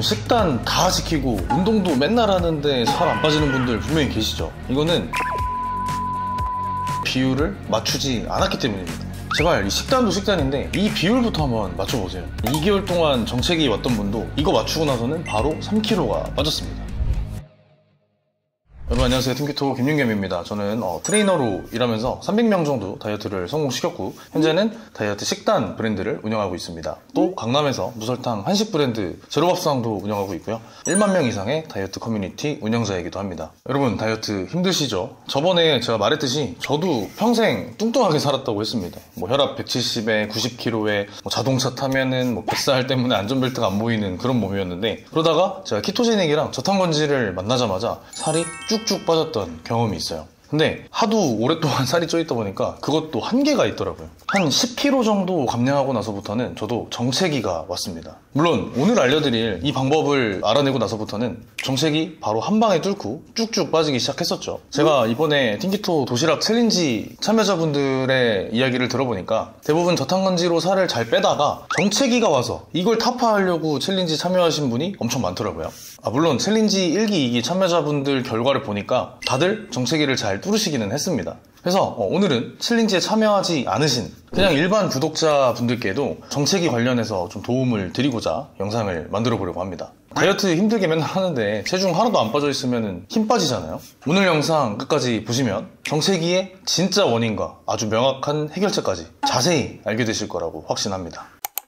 여러분, 식단 다 지키고 운동도 맨날 하는데 살 안 빠지는 분들 분명히 계시죠? 이거는 비율을 맞추지 않았기 때문입니다. 제발, 이 식단도 식단인데 이 비율부터 한번 맞춰보세요. 2개월 동안 정체기 왔던 분도 이거 맞추고 나서는 바로 3kg가 빠졌습니다. 여러분 안녕하세요. 팀키토 김윤겸입니다. 저는 트레이너로 일하면서 300명 정도 다이어트를 성공시켰고, 현재는 다이어트 식단 브랜드를 운영하고 있습니다. 또 강남에서 무설탕 한식 브랜드 제로밥상도 운영하고 있고요. 1만 명 이상의 다이어트 커뮤니티 운영자이기도 합니다. 여러분, 다이어트 힘드시죠? 저번에 제가 말했듯이 저도 평생 뚱뚱하게 살았다고 했습니다. 혈압 170에 90kg에 자동차 타면은 뱃살 때문에 안전벨트가 안 보이는 그런 몸이었는데, 그러다가 제가 키토제닉이랑 저탄건지를 만나자마자 살이 쭉쭉 빠졌던 경험이 있어요. 근데 하도 오랫동안 살이 쪄있다 보니까 그것도 한계가 있더라고요. 한 10kg 정도 감량하고 나서부터는 저도 정체기가 왔습니다. 물론 오늘 알려드릴 이 방법을 알아내고 나서부터는 정체기 바로 한 방에 뚫고 쭉쭉 빠지기 시작했었죠. 제가 이번에 팀키토 도시락 챌린지 참여자분들의 이야기를 들어보니까 대부분 저탄건지로 살을 잘 빼다가 정체기가 와서 이걸 타파하려고 챌린지 참여하신 분이 엄청 많더라고요. 물론 챌린지 1기, 2기 참여자분들 결과를 보니까 다들 정체기를 잘 뚫으시기는 했습니다. 그래서 오늘은 챌린지에 참여하지 않으신 그냥 일반 구독자분들께도 정체기 관련해서 좀 도움을 드리고자 영상을 만들어 보려고 합니다. 다이어트 힘들게 맨날 하는데 체중 하나도 안 빠져 있으면 힘 빠지잖아요. 오늘 영상 끝까지 보시면 정체기의 진짜 원인과 아주 명확한 해결책까지 자세히 알게 되실 거라고 확신합니다.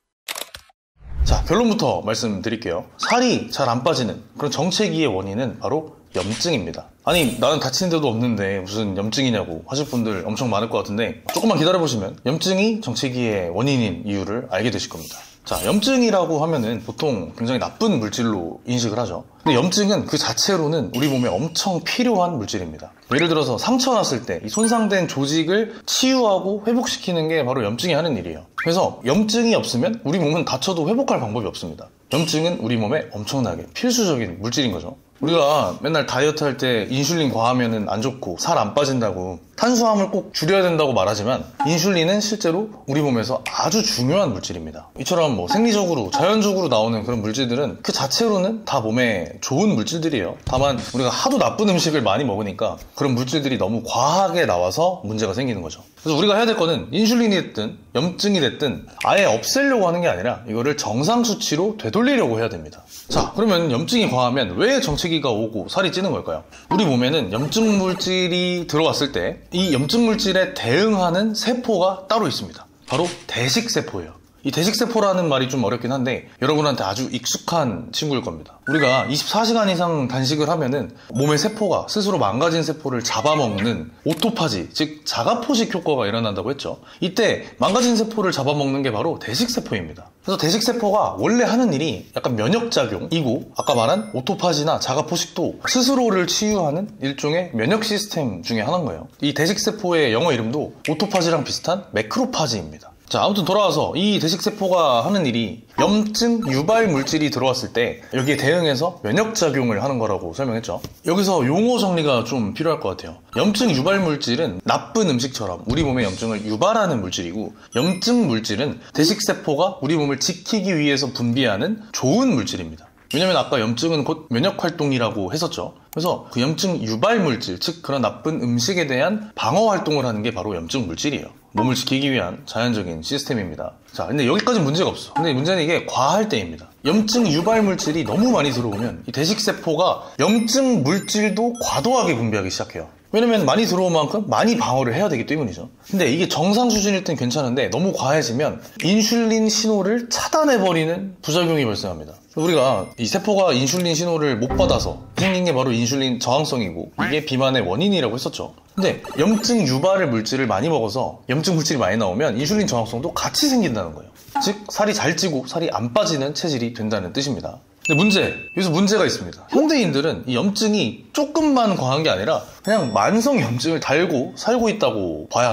자, 결론부터 말씀드릴게요. 살이 잘 안 빠지는 그런 정체기의 원인은 바로 염증입니다. 아니, 나는 다친 데도 없는데 무슨 염증이냐고 하실 분들 엄청 많을 것 같은데, 조금만 기다려보시면 염증이 정체기의 원인인 이유를 알게 되실 겁니다. 자, 염증이라고 하면은 보통 굉장히 나쁜 물질로 인식을 하죠. 근데 염증은 그 자체로는 우리 몸에 엄청 필요한 물질입니다. 예를 들어서 상처 났을 때 이 손상된 조직을 치유하고 회복시키는 게 바로 염증이 하는 일이에요. 그래서 염증이 없으면 우리 몸은 다쳐도 회복할 방법이 없습니다. 염증은 우리 몸에 엄청나게 필수적인 물질인 거죠. 우리가 맨날 다이어트 할 때 인슐린 과하면 안 좋고 살 안 빠진다고 탄수화물 꼭 줄여야 된다고 말하지만, 인슐린은 실제로 우리 몸에서 아주 중요한 물질입니다. 이처럼 생리적으로 자연적으로 나오는 그런 물질들은 그 자체로는 다 몸에 좋은 물질들이에요. 다만 우리가 하도 나쁜 음식을 많이 먹으니까 그런 물질들이 너무 과하게 나와서 문제가 생기는 거죠. 그래서 우리가 해야 될 거는 인슐린이 됐든 염증이 됐든 아예 없애려고 하는 게 아니라 이거를 정상 수치로 되돌리려고 해야 됩니다. 자, 그러면 염증이 과하면 왜 정체기가 오고 살이 찌는 걸까요? 우리 몸에는 염증 물질이 들어왔을 때 이 염증 물질에 대응하는 세포가 따로 있습니다. 바로 대식세포예요. 이 대식세포라는 말이 좀 어렵긴 한데 여러분한테 아주 익숙한 친구일 겁니다. 우리가 24시간 이상 단식을 하면은 몸의 세포가 스스로 망가진 세포를 잡아먹는 오토파지, 즉 자가포식 효과가 일어난다고 했죠. 이때 망가진 세포를 잡아먹는 게 바로 대식세포입니다. 그래서 대식세포가 원래 하는 일이 약간 면역작용이고, 아까 말한 오토파지나 자가포식도 스스로를 치유하는 일종의 면역 시스템 중에 하나인 거예요. 이 대식세포의 영어 이름도 오토파지랑 비슷한 매크로파지입니다. 자, 아무튼 돌아와서 이 대식세포가 하는 일이 염증 유발 물질이 들어왔을 때 여기에 대응해서 면역작용을 하는 거라고 설명했죠. 여기서 용어 정리가 좀 필요할 것 같아요. 염증 유발 물질은 나쁜 음식처럼 우리 몸에 염증을 유발하는 물질이고, 염증 물질은 대식세포가 우리 몸을 지키기 위해서 분비하는 좋은 물질입니다. 왜냐면 아까 염증은 곧 면역활동이라고 했었죠. 그래서 그 염증 유발 물질, 즉 그런 나쁜 음식에 대한 방어 활동을 하는 게 바로 염증 물질이에요. 몸을 지키기 위한 자연적인 시스템입니다. 자, 근데 여기까지는 문제가 없어. 근데 문제는 이게 과할 때입니다. 염증 유발 물질이 너무 많이 들어오면 이 대식세포가 염증 물질도 과도하게 분비하기 시작해요. 왜냐면 많이 들어온 만큼 많이 방어를 해야 되기 때문이죠. 근데 이게 정상 수준일 땐 괜찮은데 너무 과해지면 인슐린 신호를 차단해버리는 부작용이 발생합니다. 우리가 이 세포가 인슐린 신호를 못 받아서 생긴 게 바로 인슐린 저항성이고, 이게 비만의 원인이라고 했었죠. 근데 염증 유발의 물질을 많이 먹어서 염증 물질이 많이 나오면 인슐린 저항성도 같이 생긴다는 거예요. 즉 살이 잘 찌고 살이 안 빠지는 체질이 된다는 뜻입니다. 근데 여기서 문제가 있습니다. 현대인들은 이 염증이 조금만 과한 게 아니라 그냥 만성 염증을 달고 살고 있다고 봐야 합니다.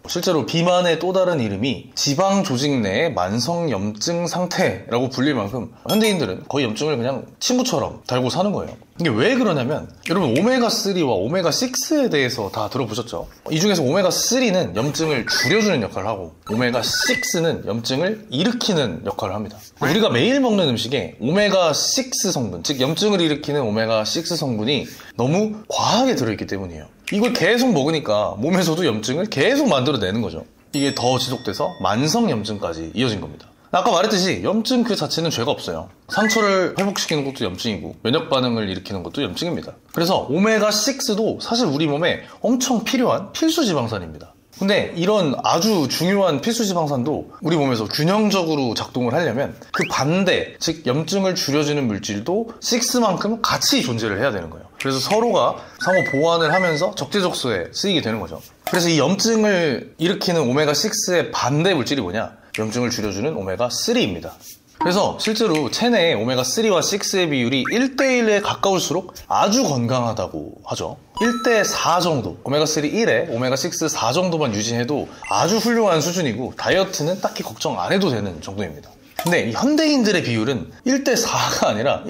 실제로 비만의 또 다른 이름이 지방 조직 내의 만성 염증 상태라고 불릴 만큼 현대인들은 거의 염증을 그냥 친구처럼 달고 사는 거예요. 이게 왜 그러냐면 여러분 오메가3와 오메가6에 대해서 다 들어보셨죠? 이 중에서 오메가3는 염증을 줄여주는 역할을 하고 오메가6는 염증을 일으키는 역할을 합니다. 우리가 매일 먹는 음식에 오메가6 성분, 즉 염증을 일으키는 오메가6 성분이 너무 과하게 들어있기 때문이에요. 이걸 계속 먹으니까 몸에서도 염증을 계속 만들어내는 거죠. 이게 더 지속돼서 만성염증까지 이어진 겁니다. 아까 말했듯이 염증 그 자체는 죄가 없어요. 상처를 회복시키는 것도 염증이고 면역 반응을 일으키는 것도 염증입니다. 그래서 오메가6도 사실 우리 몸에 엄청 필요한 필수 지방산입니다. 근데 이런 아주 중요한 필수 지방산도 우리 몸에서 균형적으로 작동을 하려면 그 반대, 즉 염증을 줄여주는 물질도 6만큼 같이 존재를 해야 되는 거예요. 그래서 서로가 상호 보완을 하면서 적재적소에 쓰이게 되는 거죠. 그래서 이 염증을 일으키는 오메가6의 반대 물질이 뭐냐? 염증을 줄여주는 오메가3입니다. 그래서 실제로 체내에 오메가3와 6의 비율이 1대1에 가까울수록 아주 건강하다고 하죠. 1대4 정도, 오메가3 1에 오메가6 4 정도만 유지해도 아주 훌륭한 수준이고 다이어트는 딱히 걱정 안 해도 되는 정도입니다. 근데 이 현대인들의 비율은 1대4가 아니라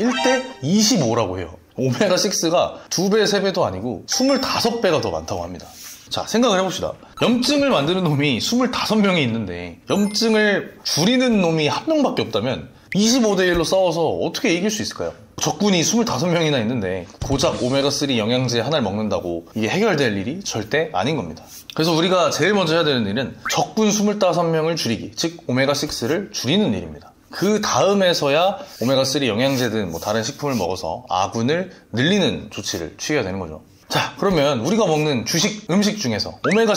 1대25라고 해요. 오메가6가 2배, 3배도 아니고 25배가 더 많다고 합니다. 자, 생각을 해봅시다. 염증을 만드는 놈이 25명이 있는데 염증을 줄이는 놈이 1명밖에 없다면 25대1로 싸워서 어떻게 이길 수 있을까요? 적군이 25명이나 있는데 고작 오메가3 영양제 하나를 먹는다고 이게 해결될 일이 절대 아닌 겁니다. 그래서 우리가 제일 먼저 해야 되는 일은 적군 25명을 줄이기, 즉 오메가6를 줄이는 일입니다. 그 다음에서야 오메가3 영양제든 뭐 다른 식품을 먹어서 아군을 늘리는 조치를 취해야 되는 거죠. 자, 그러면 우리가 먹는 주식 음식 중에서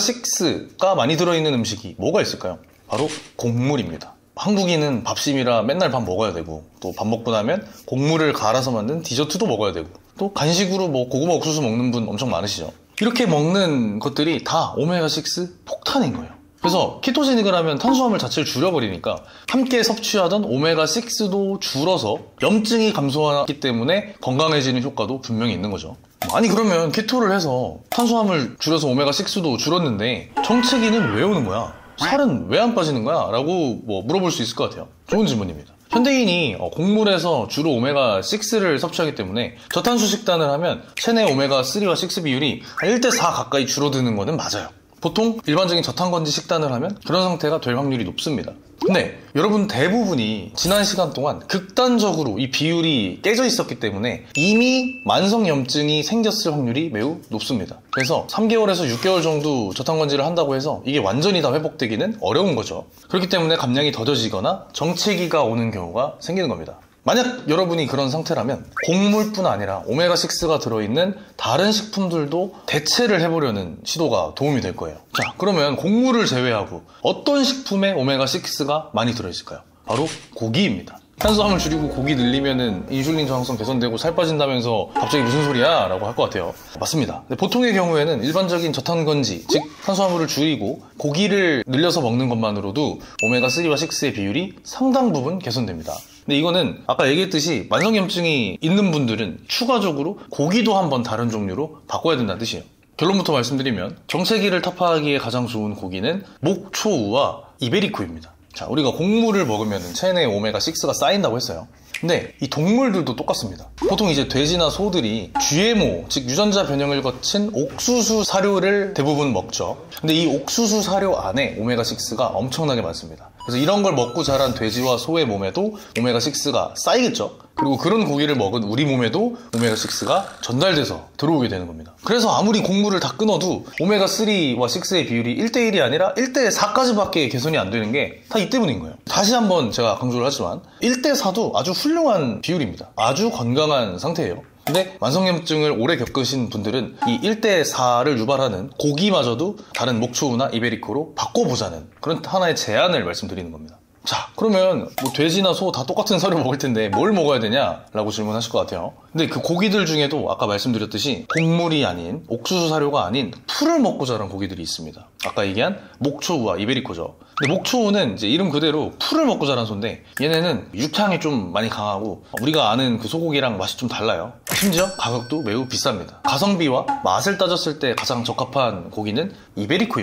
오메가6가 많이 들어있는 음식이 뭐가 있을까요? 바로 곡물입니다. 한국인은 밥심이라 맨날 밥 먹어야 되고 또 밥 먹고 나면 곡물을 갈아서 만든 디저트도 먹어야 되고 또 간식으로 뭐 고구마 옥수수 먹는 분 엄청 많으시죠. 이렇게 먹는 것들이 다 오메가6 폭탄인 거예요. 그래서 키토제닉을 하면 탄수화물 자체를 줄여버리니까 함께 섭취하던 오메가6도 줄어서 염증이 감소하기 때문에 건강해지는 효과도 분명히 있는 거죠. 아니 그러면 키토를 해서 탄수화물 줄여서 오메가6도 줄었는데 정체기는 왜 오는 거야? 살은 왜 안 빠지는 거야? 라고 물어볼 수 있을 것 같아요. 좋은 질문입니다. 현대인이 곡물에서 주로 오메가6를 섭취하기 때문에 저탄수 식단을 하면 체내 오메가3와 6 비율이 1대4 가까이 줄어드는 거는 맞아요. 보통 일반적인 저탄건지 식단을 하면 그런 상태가 될 확률이 높습니다. 근데 여러분 대부분이 지난 시간 동안 극단적으로 이 비율이 깨져 있었기 때문에 이미 만성염증이 생겼을 확률이 매우 높습니다. 그래서 3개월에서 6개월 정도 저탄건지를 한다고 해서 이게 완전히 다 회복되기는 어려운 거죠. 그렇기 때문에 감량이 더뎌지거나 정체기가 오는 경우가 생기는 겁니다. 만약 여러분이 그런 상태라면 곡물뿐 아니라 오메가6가 들어있는 다른 식품들도 대체를 해보려는 시도가 도움이 될 거예요. 자, 그러면 곡물을 제외하고 어떤 식품에 오메가6가 많이 들어있을까요? 바로 고기입니다. 탄수화물 줄이고 고기 늘리면은 인슐린 저항성 개선되고 살 빠진다면서 갑자기 무슨 소리야? 라고 할 것 같아요. 맞습니다. 근데 보통의 경우에는 일반적인 저탄건지, 즉 탄수화물을 줄이고 고기를 늘려서 먹는 것만으로도 오메가3와 6의 비율이 상당 부분 개선됩니다. 근데 이거는 아까 얘기했듯이 만성염증이 있는 분들은 추가적으로 고기도 한번 다른 종류로 바꿔야 된다는 뜻이에요. 결론부터 말씀드리면 정체기를 타파하기에 가장 좋은 고기는 목초우와 이베리코입니다. 자, 우리가 곡물을 먹으면 체내에 오메가6가 쌓인다고 했어요. 근데 이 동물들도 똑같습니다. 보통 이제 돼지나 소들이 GMO, 즉 유전자 변형을 거친 옥수수 사료를 대부분 먹죠. 근데 이 옥수수 사료 안에 오메가6가 엄청나게 많습니다. 그래서 이런 걸 먹고 자란 돼지와 소의 몸에도 오메가6가 쌓이겠죠. 그리고 그런 고기를 먹은 우리 몸에도 오메가6가 전달돼서 들어오게 되는 겁니다. 그래서 아무리 곡물을 다 끊어도 오메가3와 6의 비율이 1대1이 아니라 1대4까지밖에 개선이 안 되는 게 다 이 때문인 거예요. 다시 한번 제가 강조를 하지만 1대4도 아주 훌륭한 비율입니다. 아주 건강한 상태예요. 근데 만성염증을 오래 겪으신 분들은 이 1대4를 유발하는 고기마저도 다른 목초우나 이베리코로 바꿔보자는 그런 하나의 제안을 말씀드리는 겁니다. 자, 그러면 돼지나 소 다 똑같은 사료 먹을 텐데 뭘 먹어야 되냐? 라고 질문하실 것 같아요. 근데 그 고기들 중에도 아까 말씀드렸듯이 곡물이 아닌 옥수수 사료가 아닌 풀을 먹고 자란 고기들이 있습니다. 아까 얘기한 목초우와 이베리코죠. 근데 목초우는 이제 이름 그대로 풀을 먹고 자란 소인데 얘네는 육향이 좀 많이 강하고 우리가 아는 그 소고기랑 맛이 좀 달라요. 심지어 가격도 매우 비쌉니다. 가성비와 맛을 따졌을 때 가장 적합한 고기는 이베리코입니다.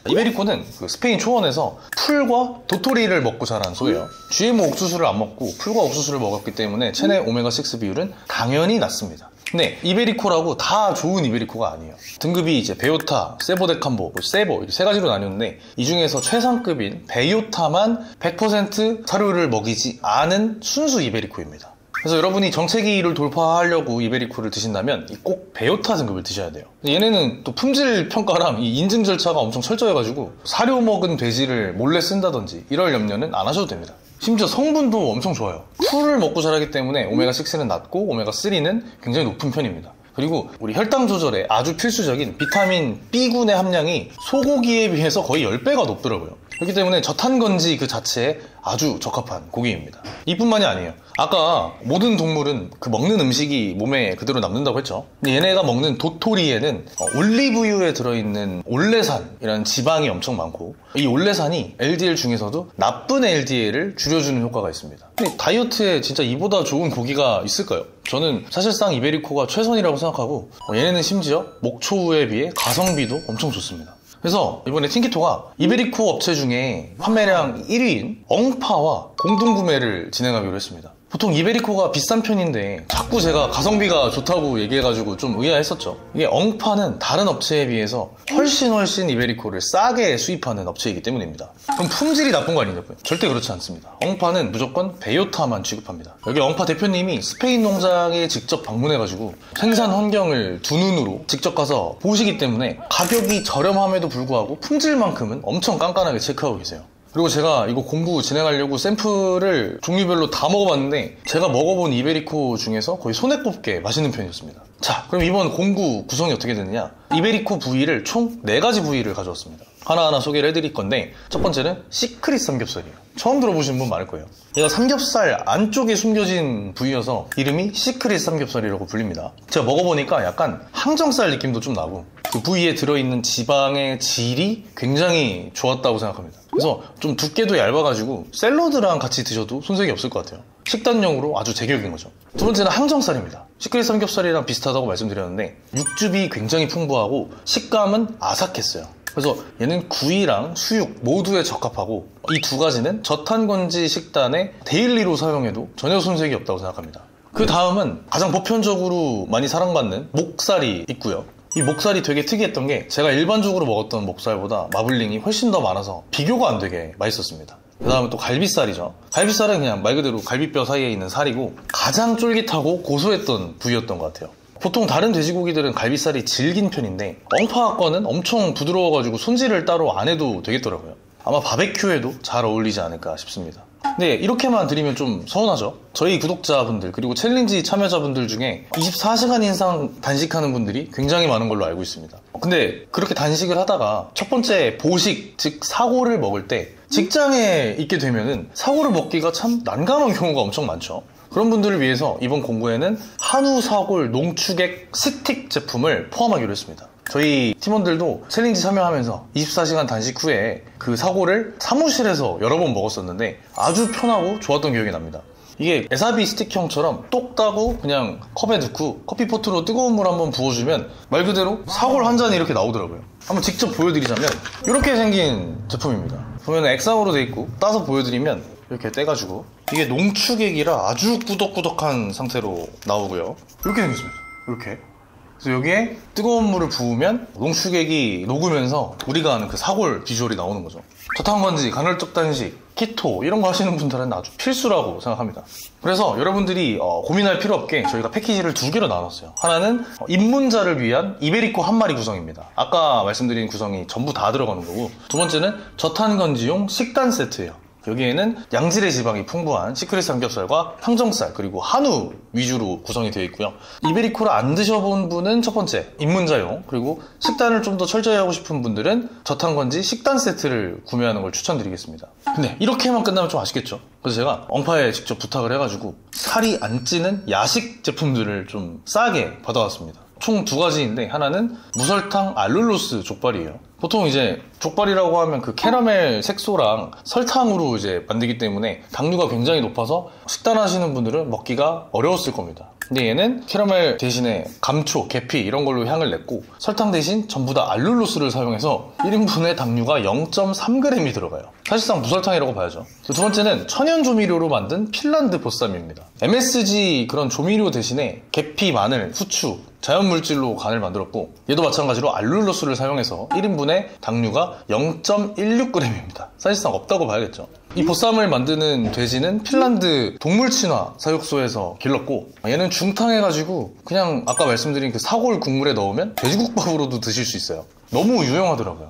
이베리코는 그 스페인 초원에서 풀과 도토리를 먹고 자란 소예요. GMO 옥수수를 안 먹고 풀과 옥수수를 먹었기 때문에 체내 오메가6 비율은 당연히 낮습니다. 근데 이베리코라고 다 좋은 이베리코가 아니에요. 등급이 이제 베요타, 세보데캄보, 세보 이렇게 세 가지로 나뉘었는데 이 중에서 최상급인 베요타만 100% 사료를 먹이지 않은 순수 이베리코입니다. 그래서 여러분이 정체기를 돌파하려고 이베리코를 드신다면 꼭 베요타 등급을 드셔야 돼요. 얘네는 또 품질 평가랑 이 인증 절차가 엄청 철저해가지고 사료 먹은 돼지를 몰래 쓴다든지 이럴 염려는 안 하셔도 됩니다. 심지어 성분도 엄청 좋아요. 풀을 먹고 자라기 때문에 오메가6는 낮고 오메가3는 굉장히 높은 편입니다. 그리고 우리 혈당 조절에 아주 필수적인 비타민 B군의 함량이 소고기에 비해서 거의 10배가 높더라고요. 그렇기 때문에 저탄건지 그 자체에 아주 적합한 고기입니다. 이뿐만이 아니에요. 아까 모든 동물은 그 먹는 음식이 몸에 그대로 남는다고 했죠. 근데 얘네가 먹는 도토리에는 올리브유에 들어있는 올레산이라는 지방이 엄청 많고 이 올레산이 LDL 중에서도 나쁜 LDL을 줄여주는 효과가 있습니다. 근데 다이어트에 진짜 이보다 좋은 고기가 있을까요? 저는 사실상 이베리코가 최선이라고 생각하고 얘네는 심지어 목초우에 비해 가성비도 엄청 좋습니다. 그래서 이번에 틴키토가 이베리코 업체 중에 판매량 1위인 엉파와 공동구매를 진행하기로 했습니다. 보통 이베리코가 비싼 편인데 자꾸 제가 가성비가 좋다고 얘기해가지고 좀 의아했었죠. 이게 엉파는 다른 업체에 비해서 훨씬 이베리코를 싸게 수입하는 업체이기 때문입니다. 그럼 품질이 나쁜 거 아니냐고요? 절대 그렇지 않습니다. 엉파는 무조건 베요타만 취급합니다. 여기 엉파 대표님이 스페인 농장에 직접 방문해가지고 생산 환경을 두 눈으로 직접 가서 보시기 때문에 가격이 저렴함에도 불구하고 품질만큼은 엄청 깐깐하게 체크하고 계세요. 그리고 제가 이거 공부 진행하려고 샘플을 종류별로 다 먹어봤는데 제가 먹어본 이베리코 중에서 거의 손에 꼽게 맛있는 편이었습니다. 자, 그럼 이번 공구 구성이 어떻게 되느냐? 이베리코 부위를 총 4가지 부위를 가져왔습니다. 하나하나 소개를 해드릴 건데 첫 번째는 시크릿 삼겹살이에요. 처음 들어보신 분 많을 거예요. 얘가 삼겹살 안쪽에 숨겨진 부위여서 이름이 시크릿 삼겹살이라고 불립니다. 제가 먹어보니까 약간 항정살 느낌도 좀 나고 그 부위에 들어있는 지방의 질이 굉장히 좋았다고 생각합니다. 그래서 좀 두께도 얇아가지고 샐러드랑 같이 드셔도 손색이 없을 것 같아요. 식단용으로 아주 제격인 거죠. 두 번째는 항정살입니다. 시크릿 삼겹살이랑 비슷하다고 말씀드렸는데 육즙이 굉장히 풍부하고 식감은 아삭했어요. 그래서 얘는 구이랑 수육 모두에 적합하고 이 두 가지는 저탄건지 식단에 데일리로 사용해도 전혀 손색이 없다고 생각합니다. 그 다음은 가장 보편적으로 많이 사랑받는 목살이 있고요. 이 목살이 되게 특이했던 게 제가 일반적으로 먹었던 목살보다 마블링이 훨씬 더 많아서 비교가 안 되게 맛있었습니다. 그 다음에 또 갈비살이죠. 갈비살은 그냥 말 그대로 갈비뼈 사이에 있는 살이고 가장 쫄깃하고 고소했던 부위였던 것 같아요. 보통 다른 돼지고기들은 갈비살이 질긴 편인데 엉파 거는 엄청 부드러워가지고 손질을 따로 안 해도 되겠더라고요. 아마 바베큐에도 잘 어울리지 않을까 싶습니다. 근데 이렇게만 드리면 좀 서운하죠. 저희 구독자분들 그리고 챌린지 참여자분들 중에 24시간 이상 단식하는 분들이 굉장히 많은 걸로 알고 있습니다. 근데 그렇게 단식을 하다가 첫 번째 보식, 즉 사고를 먹을 때 직장에 있게 되면은 사고를 먹기가 참 난감한 경우가 엄청 많죠. 그런 분들을 위해서 이번 공구에는 한우 사골 농축액 스틱 제품을 포함하기로 했습니다. 저희 팀원들도 챌린지 참여하면서 24시간 단식 후에 그 사골을 사무실에서 여러 번 먹었었는데 아주 편하고 좋았던 기억이 납니다. 이게 에사비 스틱형처럼 똑 따고 그냥 컵에 넣고 커피포트로 뜨거운 물 한번 부어주면 말 그대로 사골 한 잔이 이렇게 나오더라고요. 한번 직접 보여드리자면 이렇게 생긴 제품입니다. 보면 액상으로 돼 있고 따서 보여드리면 이렇게 떼가지고 이게 농축액이라 아주 꾸덕꾸덕한 상태로 나오고요. 이렇게 생겼습니다. 이렇게. 그래서 여기에 뜨거운 물을 부으면 농축액이 녹으면서 우리가 아는 그 사골 비주얼이 나오는 거죠. 저탄건지, 간헐적 단식, 키토 이런 거 하시는 분들은 아주 필수라고 생각합니다. 그래서 여러분들이 고민할 필요 없게 저희가 패키지를 2개로 나눴어요. 하나는 입문자를 위한 이베리코 한 마리 구성입니다. 아까 말씀드린 구성이 전부 다 들어가는 거고, 두 번째는 저탄건지용 식단 세트예요. 여기에는 양질의 지방이 풍부한 시크릿 삼겹살과 항정살 그리고 한우 위주로 구성이 되어 있고요. 이베리코를 안 드셔본 분은 첫 번째 입문자용, 그리고 식단을 좀 더 철저히 하고 싶은 분들은 저탄건지 식단 세트를 구매하는 걸 추천드리겠습니다. 근데 이렇게만 끝나면 좀 아쉽겠죠. 그래서 제가 엉파에 직접 부탁을 해가지고 살이 안 찌는 야식 제품들을 좀 싸게 받아왔습니다. 총 2가지인데 하나는 무설탕 알룰로스 족발이에요. 보통 이제 족발이라고 하면 그 캐러멜 색소랑 설탕으로 이제 만들기 때문에 당류가 굉장히 높아서 식단하시는 분들은 먹기가 어려웠을 겁니다. 근데 얘는 캐러멜 대신에 감초, 계피 이런 걸로 향을 냈고 설탕 대신 전부 다 알룰로스를 사용해서 1인분에 당류가 0.3g이 들어가요. 사실상 무설탕이라고 봐야죠. 두 번째는 천연 조미료로 만든 핀란드 보쌈입니다. MSG 그런 조미료 대신에 계피, 마늘, 후추, 자연물질로 간을 만들었고 얘도 마찬가지로 알룰로스를 사용해서 1인분에 당류가 0.16g입니다. 사실상 없다고 봐야겠죠. 이 보쌈을 만드는 돼지는 핀란드 동물친화 사육소에서 길렀고 얘는 중탕해가지고 그냥 아까 말씀드린 그 사골 국물에 넣으면 돼지국밥으로도 드실 수 있어요. 너무 유용하더라고요.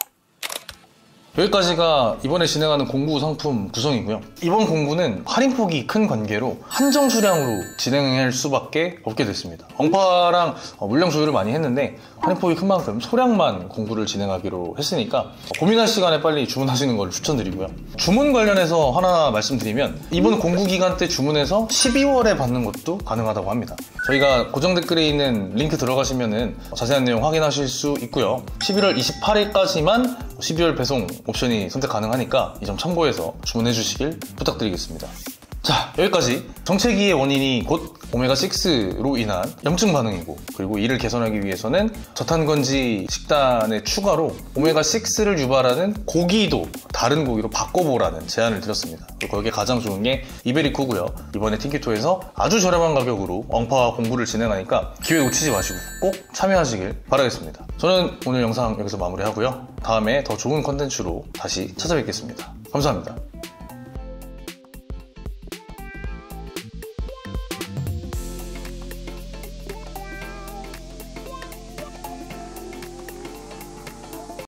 여기까지가 이번에 진행하는 공구 상품 구성이고요. 이번 공구는 할인폭이 큰 관계로 한정 수량으로 진행할 수밖에 없게 됐습니다. 엉파랑 물량 조율을 많이 했는데 할인폭이 큰 만큼 소량만 공구를 진행하기로 했으니까 고민할 시간에 빨리 주문하시는 걸 추천드리고요. 주문 관련해서 하나 말씀드리면 이번 공구 기간 때 주문해서 12월에 받는 것도 가능하다고 합니다. 저희가 고정 댓글에 있는 링크 들어가시면은 자세한 내용 확인하실 수 있고요. 11월 28일까지만 12월 배송 옵션이 선택 가능하니까 이 점 참고해서 주문해 주시길 부탁드리겠습니다. 자, 여기까지 정체기의 원인이 곧 오메가6로 인한 염증 반응이고 그리고 이를 개선하기 위해서는 저탄건지 식단에 추가로 오메가6를 유발하는 고기도 다른 고기로 바꿔보라는 제안을 드렸습니다. 그리고 거기에 가장 좋은 게 이베리코고요. 이번에 틴키토에서 아주 저렴한 가격으로 엉파와 공구를 진행하니까 기회 놓치지 마시고 꼭 참여하시길 바라겠습니다. 저는 오늘 영상 여기서 마무리하고요. 다음에 더 좋은 컨텐츠로 다시 찾아뵙겠습니다. 감사합니다.